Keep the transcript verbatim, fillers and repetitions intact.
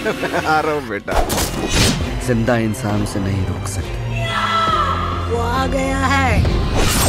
आ रहा हूँ बेटा। जिंदा इंसान उसे नहीं रोक सकते। वो आ गया है।